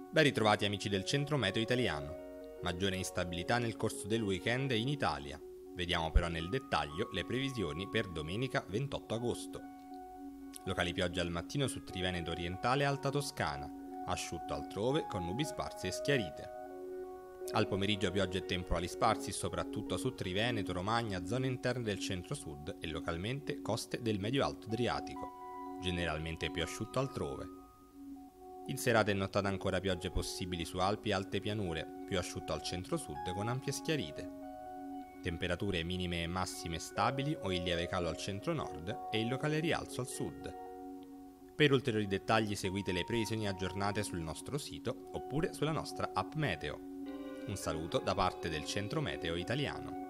Ben ritrovati amici del Centro Meteo Italiano. Maggiore instabilità nel corso del weekend in Italia. Vediamo però nel dettaglio le previsioni per domenica 28 agosto. Locali piogge al mattino su Triveneto orientale e Alta Toscana, asciutto altrove con nubi sparse e schiarite. Al pomeriggio piogge e temporali sparsi soprattutto su Triveneto, Romagna, zone interne del centro-sud e localmente coste del medio-alto Adriatico, generalmente più asciutto altrove. In serata e nottata ancora piogge possibili su Alpi e alte pianure, più asciutto al centro-sud con ampie schiarite. Temperature minime e massime stabili o in lieve calo al centro-nord e il locale rialzo al sud. Per ulteriori dettagli seguite le previsioni aggiornate sul nostro sito oppure sulla nostra app Meteo. Un saluto da parte del Centro Meteo Italiano.